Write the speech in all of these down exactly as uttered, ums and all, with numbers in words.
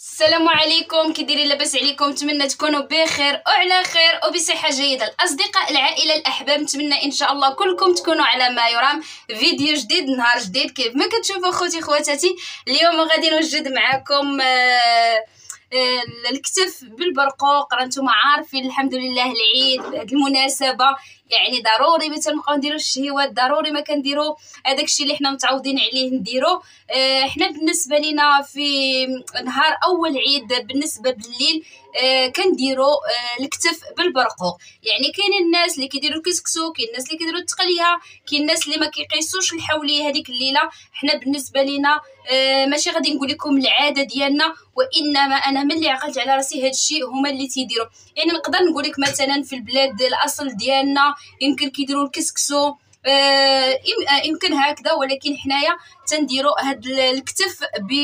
السلام عليكم، كي دايرين؟ لاباس عليكم؟ نتمنى تكونوا بخير وعلى خير وبصحه جيده. الاصدقاء، العائله، الاحباب، نتمنى ان شاء الله كلكم تكونوا على ما يرام. فيديو جديد، نهار جديد، كيف ما كتشوفوا خوتي خواتاتي. اليوم غادي نوجد معكم آه آه الكتف بالبرقوق. راه نتوما عارفين الحمد لله العيد بهذه المناسبه، يعني ضروري ما تنبقاو نديروا الشهيوات، ضروري ما كنديروا هذاك الشيء اللي حنا متعودين عليه نديروا. آه حنا بالنسبه لينا في نهار اول عيد بالنسبه بالليل آه كنديروا آه الكتف بالبرقوق. يعني كاين الناس اللي كيديروا الكسكسو، كاين الناس اللي كيديروا التقليه، كاين الناس اللي ما كيقيسوش الحوليه هذيك الليله. حنا بالنسبه لينا آه ماشي غادي نقول لكم العاده ديالنا، وانما انا ملي عقلت على راسي هذا الشيء هما اللي تيديروا. يعني نقدر نقول لك مثلا في البلاد الاصل ديالنا يمكن كيديروا الكسكسو، آه يمكن هكذا، ولكن حنايا تنديروا هاد الكتف ب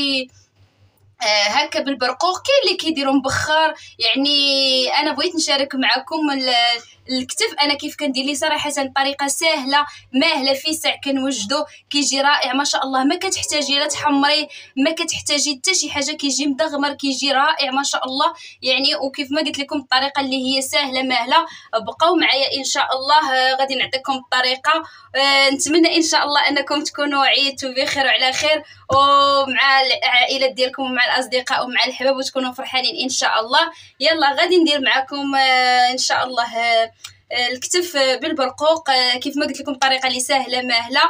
آه هكا بالبرقوق. كاين اللي كيديروا مبخر. يعني انا بغيت نشارك معكم الكتف انا كيف كندير لي صراحه طريقه سهله ماهله في ساع كنوجدو، كيجي رائع ما شاء الله. ما كتحتاجي لا تحمريه، ما كتحتاجي حتى شي حاجه، كيجي مدغمر، كيجي رائع ما شاء الله. يعني وكيف ما قلت لكم الطريقه اللي هي سهله ماهله. بقاو معايا ان شاء الله، آه غادي نعطيكم الطريقه. آه نتمنى ان شاء الله انكم تكونوا عيدتوا بخير وعلى خير، ومع العائله ديالكم ومع الاصدقاء ومع الحباب، وتكونوا فرحانين ان شاء الله. يلا غادي ندير معكم آه ان شاء الله آه الكتف بالبرقوق. كيف ما قلت لكم الطريقه اللي سهله ماهله،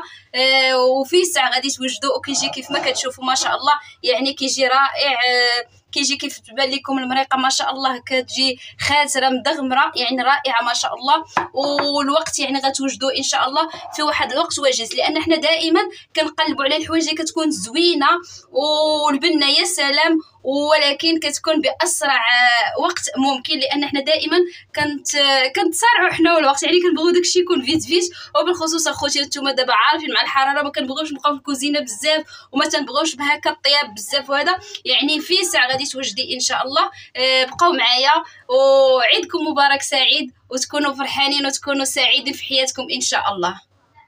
وفي ساعه غادي توجدوا، وكيجي كيف ما كتشوفوا ما شاء الله. يعني كيجي رائع، كيجي كيف تبان لكم المريقه ما شاء الله، كتجي خاسره مدغمره، يعني رائعه ما شاء الله. والوقت يعني غتوجدوا ان شاء الله في واحد الوقت وجيز، لان حنا دائما كنقلبوا على الحوايج اللي كتكون زوينه والبنه يا سلام، ولكن كتكون باسرع وقت ممكن، لان حنا دائما كنت كنتصارعوا حنا والوقت. يعني كنبغيو داكشي يكون فيت فيت، وبالخصوص اخوتي نتوما دابا عارفين مع الحراره ما كنبغيوش نبقاو في الكوزينه بزاف، وما تنبغيوش بهكا الطياب بزاف وهذا. يعني في ساعه غادي توجدي ان شاء الله. أه بقاو معايا، وعيدكم مبارك سعيد، وتكونوا فرحانين وتكونوا سعيدين في حياتكم ان شاء الله.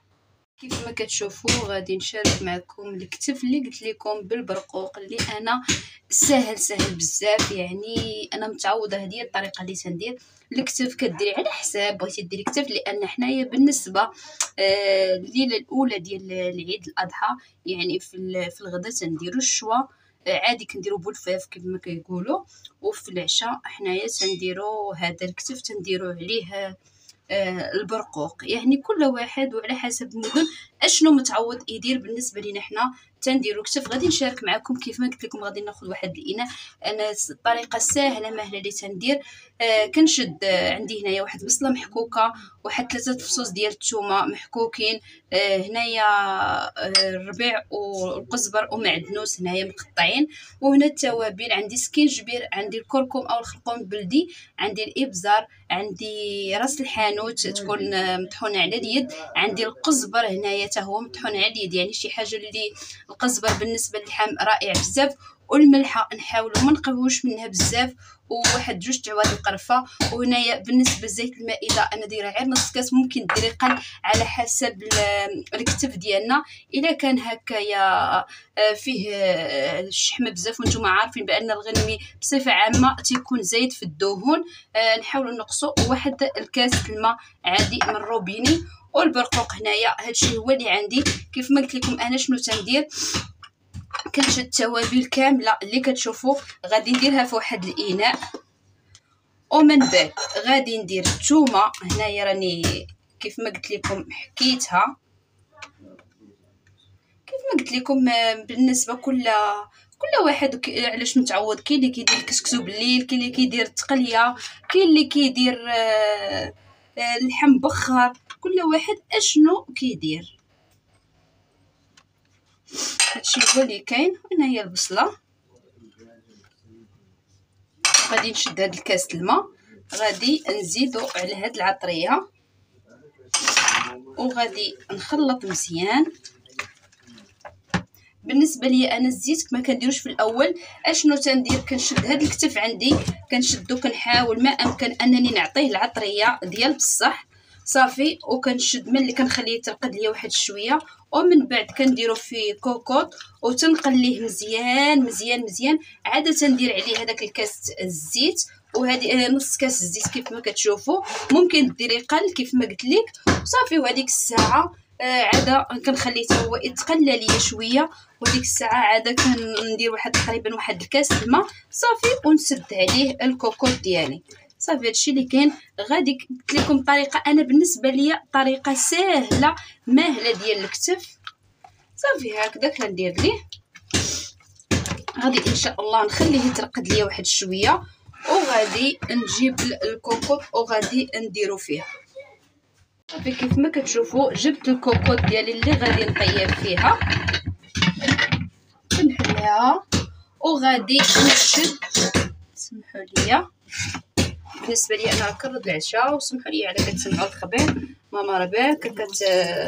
كيف ما كتشوفوا غادي نشارك معكم الكتف اللي قلت لكم بالبرقوق، اللي انا سهل سهل بزاف. يعني انا متعوده، هذه الطريقه اللي تندير الكتف. كديري على حساب بغيتي ديري كتف، لان حنايا بالنسبه آه الليله الاولى ديال العيد الاضحى، يعني في في الغداء تنديروا الشوا عادي، كنديروا بولفاف كيف ما كيقولوا. وفي العشاء حنايا تنديروا هذا الكتف، تنديروا عليه آه البرقوق. يعني كل واحد وعلى حسب المدن اشنو متعود يدير. بالنسبه لينا حنا تنديروا كتف. غادي نشارك معكم كيف ما قلت لكم. غادي ناخذ واحد الاناء، انا الطريقه ساهله ماهله اللي تندير. آه كنشد آه عندي هنايا واحد بصله محكوكه، واحد ثلاثه فصوص ديال الثومه محكوكين، آه هنايا آه الربيع والقزبر ومعدنوس هنايا مقطعين، وهنا التوابل عندي سكينجبير، عندي الكركم او الخرقوم البلدي، عندي الابزار، عندي راس الحانوت تكون آه مطحونه على اليد، عندي القزبر هنايا حتى هو مطحون على اليد. يعني شي حاجه اللي القزبر بالنسبه للحم رائع بزاف. والملحه نحاولوا ما نقلوش منها بزاف، وواحد جوج تعواد القرفه. وهنايا بالنسبه لزيت المائده انا دايره غير نص كاس، ممكن ديري قل على حسب الكتف ديالنا. الا كان هكايا فيه الشحم بزاف، وانتم عارفين بان الغنمي بصفه عامه تيكون زايد في الدهون، نحاولوا نقصوا واحد الكاس الماء عادي من الروبيني. والبرقوق هنايا هادشي هو اللي عندي. كيف ما قلت لكم انا شنو تندير، كنشد التوابل كامله اللي كتشوفوا، غادي نديرها في واحد الاناء، ومن بعد غادي ندير الثومه. هنايا راني كيف ما قلت لكم حكيتها. كيف ما قلت لكم بالنسبه كل كل واحد علاش متعود. كاين اللي كيدير الكسكسو بالليل، كاين اللي كيدير التقليه، كاين اللي كيدير آه اللحم بخر، كل واحد اشنو كيدير. هادشي هو اللي كاين. هنايا البصله، غادي نشد هاد الكاس الماء، غادي نزيدو على هاد العطريه، وغادي نخلط مزيان. بالنسبه لي انا الزيت ما كنديروش في الاول. اشنو تندير، كنشد هاد الكتف عندي، كنشدو، كنحاول ما امكن انني نعطيه العطريه ديال بصح، صافي. وكنشد ملي كنخليه يترقد ليا واحد شويه، ومن بعد كنديرو فيه كوكوط وتنقليه مزيان مزيان مزيان. عاده تندير عليه هذاك الكاس الزيت، وهذه نص كاس الزيت كيف ما كتشوفوا. ممكن ديري قل كيف ما قلت لك. صافي. وهذيك الساعه آه عاده كنخليه حتى هو يتقلى ليا شويه، وديك الساعه عاده كندير واحد تقريبا واحد الكاس الماء صافي، ونسد عليه الكوكوط ديالي. صافي هادشي اللي كاين. غادي قلت لكم طريقه انا بالنسبه ليا طريقه سهله ماهله ديال الكتف. صافي هكذا كندير ليه. غادي ان شاء الله نخليه يترقد ليا واحد شويه، وغادي نجيب الكوكوط وغادي نديرو فيه. صافي كيف ما كتشوفوا جبت الكوكوط ديالي اللي غادي نطيب فيها، كنحلها وغادي نشد. سمحوا لي بالنسبه لي انا كنرد العشاء، وسمحوا لي على كتسمعوا الخبير. ماما رباك كت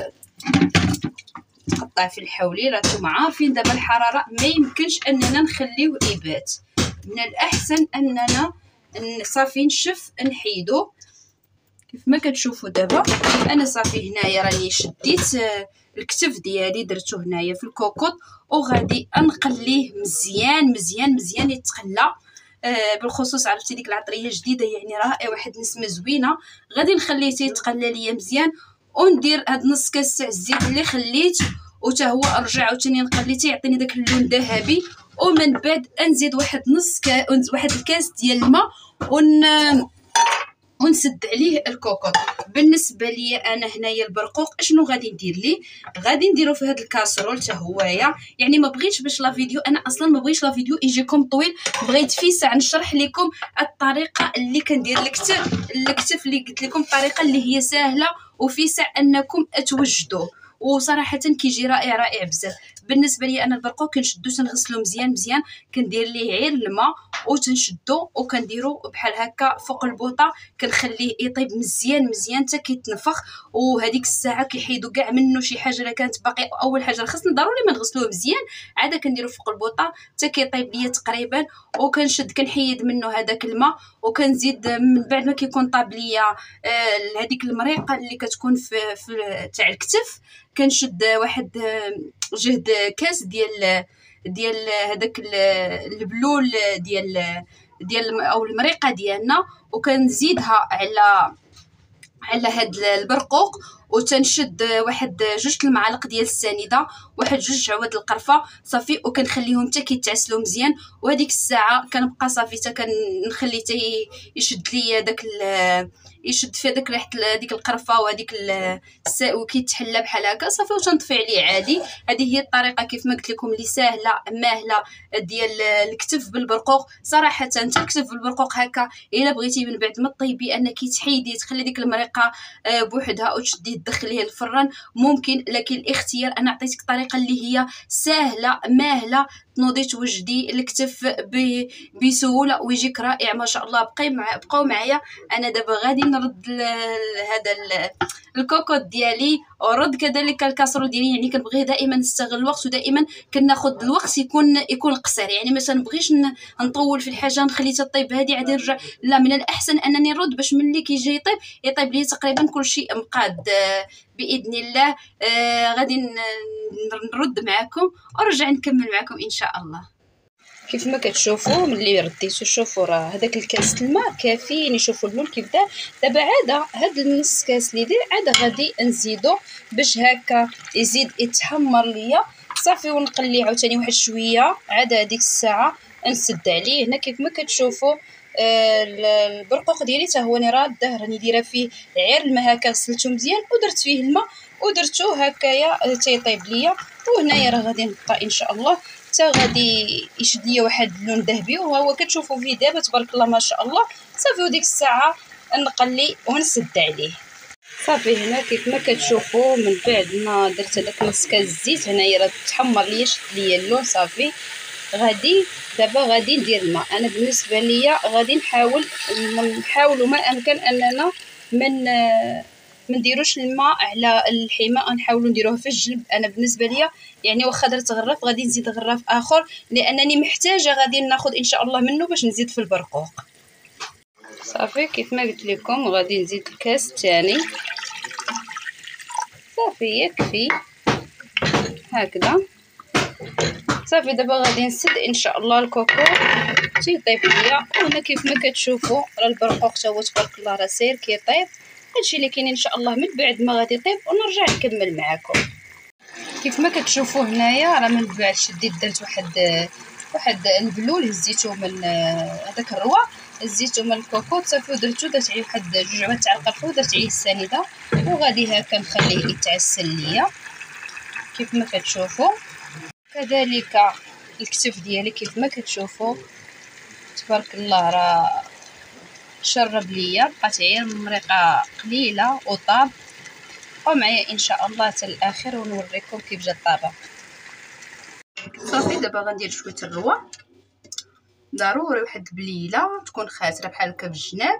تقطع في الحولي. راكم عارفين دابا الحراره ما يمكنش اننا نخليوه يبات، من الاحسن اننا صافي نشف نحيدو. كيف ما كتشوفوا دابا انا صافي هنايا راني شديت الكتف ديالي درتو هنايا في الكوكوط، وغادي نقليه مزيان مزيان مزيان يتقلى. آه بالخصوص عرفتي ديك العطريه جديده يعني رائعه، واحد نسمه زوينه. غادي نخليه يتقلى ليا مزيان، وندير هاد نص كاس تاع الزيت اللي خليت، وتا هو ارجع عاوتاني نقلي تيعطيني داك اللون ذهبي. ومن بعد نزيد واحد نص كا... واحد الكاس ديال الماء ون ونسد عليه الكوكوط. بالنسبه لي انا هنايا البرقوق اشنو غادي ندير ليه؟ غادي نديرو في هاد الكاسرول حتى هويا. يعني ما بغيتش باش لا فيديو، انا اصلا ما بغيتش لا فيديو يجيكم طويل، بغيت في ساعه نشرح لكم الطريقه اللي كندير الكتف الكتف اللي قلت لكم، الطريقه اللي هي سهله وفي ساعه انكم توجدوه، وصراحه كيجي رائع رائع بزاف. بالنسبه لي انا البرقوق كنشدو تنغسلو مزيان مزيان، كندير ليه غير الماء وتنشدو وكنديرو بحال هكا فوق البوطه، كنخليه يطيب مزيان مزيان حتى كيتنفخ. وهذيك الساعه كيحيدوا كاع منه شي حاجه الا كانت باقي. اول حاجه خصنا ضروري ما نغسلوه مزيان، عاده كنديرو فوق البوطه حتى كيطيب ليا تقريبا، وكنشد كنحيد منه هذاك الماء، وكنزيد من بعد ما كيكون طاب ليا آه هذيك المريقه اللي كتكون في, في تاع الكتف، كنشد واحد جهد كاس ديال ديال هذاك البلول ديال ديال او المريقه ديالنا، وكنزيدها على على هاد البرقوق، وتنشد واحد جوج المعالق ديال السنيده، واحد جوج عواد القرفه صافي، وكنخليهم حتى كيتعسلوا مزيان. وهذيك الساعه كنبقى صافي حتى كنخلي حتى يشد ليا داك يشد في داك ريحه ديك القرفه وهذيك وكيتحلى بحال هكا صافي، وتنطفي عليه عادي. هذه هي الطريقه كيف ما قلت لكم اللي سهله ماهله ديال الكتف بالبرقوق. صراحه حتى الكتف بالبرقوق هكا الا بغيتي من بعد ما طيبي انك تحيدي تخلي ديك المريقه بوحدها وتشدي تدخليه الفران ممكن، لكن الاختيار انا عطيتك الطريقه اللي هي سهله ماهله تنوضي توجدي الكتف بسهوله ويجيك رائع ما شاء الله. بقاي مع بقاو معايا. انا دابا غادي نرد هذا الكوكوط ديالي، ورد كذلك الكاسرول ديالي. يعني كنبغي دائما نستغل الوقت، ودائما كناخذ الوقت يكون يكون قصير. يعني ما تنبغيش نطول في الحاجه نخلي تطيب هذه عاد نرجع، لا، من الاحسن انني نرد باش ملي كيجي يطيب يطيب لي تقريبا كل شيء مقاد باذن الله. آه غادي نرد معكم ونرجع نكمل معكم ان شاء الله. كيف ما كتشوفوا ملي رديتو شوفوا راه هذاك الكاس الماء كافيين. يشوفوا اللون كيف دار دابا. عاده هذا النص كاس اللي داير عاده غادي نزيدو باش هكا يزيد يتحمر ليا صافي، ونقليه عاوتاني واحد شويه. عاده هذيك الساعه نسد عليه. هنا كيف ما كتشوفوا آه البرقوق ديالي حتى هو راده، راني دايره فيه غير الماء هكا غسلته مزيان ودرت فيه الماء ودرتو هكايا تيطيب ليا. وهنايا راه غادي نبقى ان شاء الله حتى غادي يشد ليا واحد اللون ذهبي، وهو كتشوفوا فيه دابا تبارك الله ما شاء الله صافي. وديك الساعه نقلي ونسد عليه صافي. هنا كيف ما كتشوفوا من بعد ما درت هذاك نص كاس الزيت هنايا راه تحمر ليا شد ليا اللون صافي. غادي دابا غادي ندير الماء. انا بالنسبه ليا غادي نحاول نحاولوا ما امكن اننا من ما نديروش الماء على الحماء، نحاولوا نديروه في الجلب. انا بالنسبه ليا يعني واخا درت غراف غادي نزيد غراف اخر، لانني محتاجه غادي ناخذ ان شاء الله منه باش نزيد في البرقوق صافي. كيف ما قلت لكم غادي نزيد الكاس الثاني صافي يكفي هكذا. صافي دابا غادي نسد ان شاء الله الكوكو تيطيب ليا. وهنا كيف ما كتشوفوا راه البرقوق تا هو تبارك الله راه ساير كيطيب. هادشي اللي كاين ان شاء الله من بعد ما غادي يطيب ونرجع نكمل معاكم. كيف ما كتشوفوا هنايا راه من بعد شديت درت واحد واحد البلول هزيتو من هذاك الروا، هزيتو من الكوكو صافي ودرتو، درت عليه واحد جوج عواد تاع القرفه ودرت عليه السنيده وغادي هكا نخليه يتعسل ليا كيف ما كتشوفوا. كذلك الكتف ديالي كيف ما كتشوفوا تبارك الله راه شرب ليا، بقات غير مريقه قليله وطاب. بقاو معايا ان شاء الله حتى الاخر ونوريكم كيف جا الطابه. صافي دابا غندير شويه الروا، ضروري واحد البليله تكون خاسره بحال هكا بالجناب.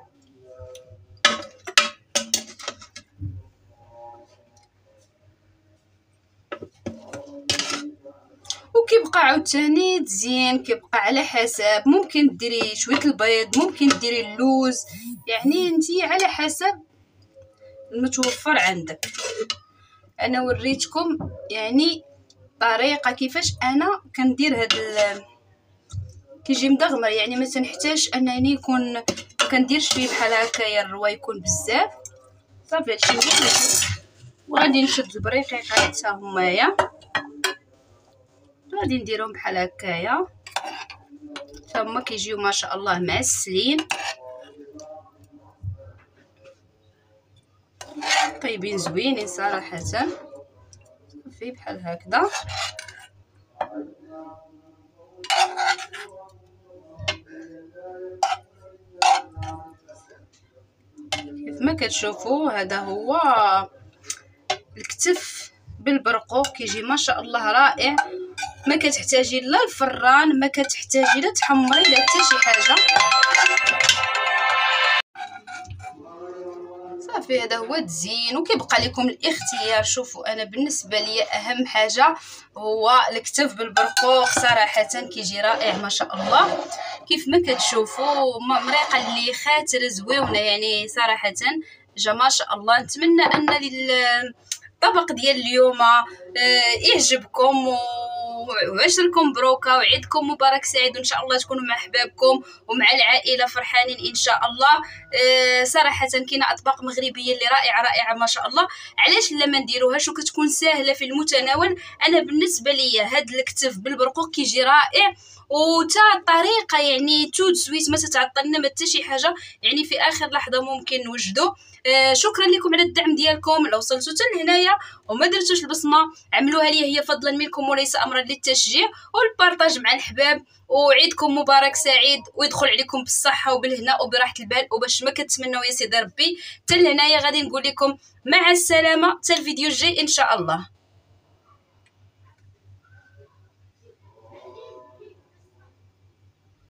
وكيبقى عاوتاني تزيين، كيبقى على حسب، ممكن ديري شويه البيض، ممكن ديري اللوز، يعني نتي على حسب المتوفر عندك. انا وريتكم يعني طريقه كيفاش انا كندير هاد ال... كيجي مدغمر، يعني ما تنحتاج انني يكون ما كنديرش فيه بحال هكايا الروا يكون بزاف. صافي هادشي هو. وغادي نشد البريقيقات حتى همايا غادي نديرهم بحال هكايا حتى هما كيجيو ما شاء الله معسلين طيبين زوينين صراحه. صافي بحال هكذا. كيف ما كتشوفوا هذا هو الكتف بالبرقوق، كيجي ما شاء الله رائع. ما كتحتاجي لا الفران، ما كتحتاجي لا تحمري لا حتى شي حاجه. صافي هذا هو التزيين وكيبقى لكم الاختيار. شوفوا انا بالنسبه لي اهم حاجه هو الكتف بالبرقوق، صراحه كيجي رائع ما شاء الله. كيف ما كتشوفوا مريقه اللي خاطر زويونه، يعني صراحه جا ما شاء الله. نتمنى ان الطبق ديال اليوم يعجبكم وعشركم مبروكه وعيدكم مبارك سعيد، وان شاء الله تكونوا مع احبابكم ومع العائله فرحانين ان شاء الله. أه صراحه كاينه اطباق مغربيه اللي رائعه رائعه ما شاء الله، علاش لا ما نديروهاش وكتكون سهله في المتناول. انا بالنسبه لي هاد الكتف بالبرقوق كيجي رائع، وتا الطريقه يعني تود سويت ما تتعطلنا ما حتى شي حاجه، يعني في اخر لحظه ممكن نوجدوا. آه شكرا لكم على الدعم ديالكم. لو وصلتوا حتى لهنايا وما درتوش البصمه عملوها لي، هي فضلا منكم وليس امرا للتشجيع، والبارطاج مع الحباب. وعيدكم مبارك سعيد ويدخل عليكم بالصحه وبالهنا وبراحه البال. وباش ما كتمنوا يا سيدي ربي حتى لهنايا غادي نقول لكم مع السلامه حتى الفيديو الجاي ان شاء الله.